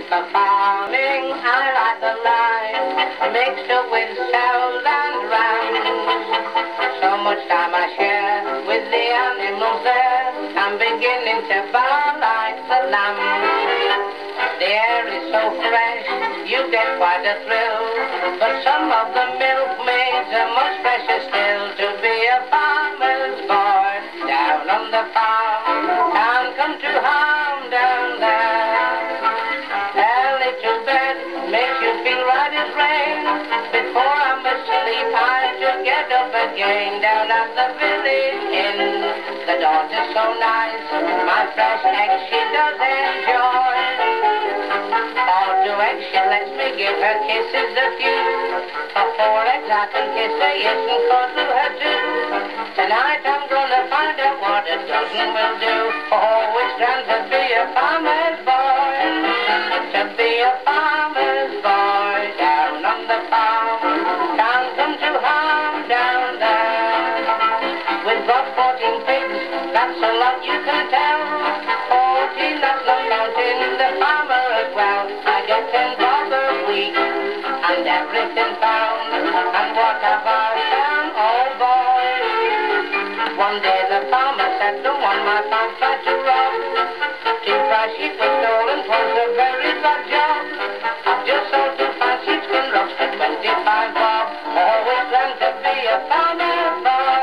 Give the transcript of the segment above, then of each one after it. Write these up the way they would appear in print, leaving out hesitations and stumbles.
for farming, I like the life mixed up with sounds and rhymes. So much time I share with the animals there, I'm beginning to bawl like the lamb. The air is so fresh, you get quite a thrill, but some of the milkmaids are much fresher still. To be a farmer's boy down on the farm, can't come to harm down there. Early to bed makes you feel right as rain. Before I'm asleep I just get up again. Down at the village inn, the daughter's so nice, my fresh eggs she does enjoy. She lets me give her kisses a few. For 4 eggs I can kiss her, yes, and cuddle her too. Tonight I'm gonna find out what a dozen will do. Oh, it's grand to be a farmer's boy, to be a farmer's boy down on the farm. Can't come to harm down there. We've got 14 pigs, that's a lot you can tell. 14, that's not counting the farmer as well. I get 10 bob a week and everything found. And what have I found? Oh boy. One day the farmer said the one my farm tried to rob. 2 prize sheep were stolen, 'twas a very bad job. I've just sold 2 fine sheepskin rugs for 25 bob. Oh, it's grand to be a farmer's boy.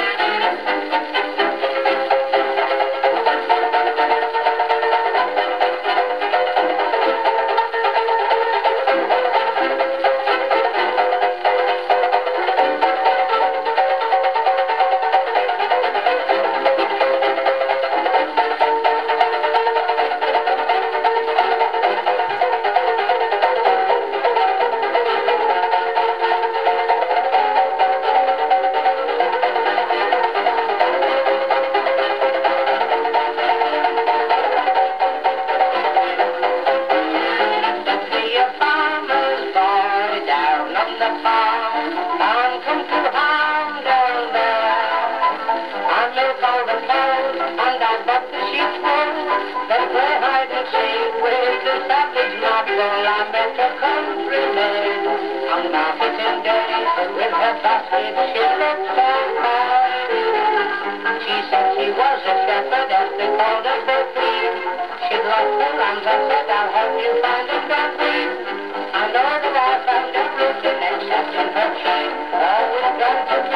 I met a country maid on marketing day. With her basket she looked so proud. She said she was a shepherdess, they called her Becky. She'd lost her lambs, I said I'll help you find them, Becky. I know that I found everything except in her cheek. Always got to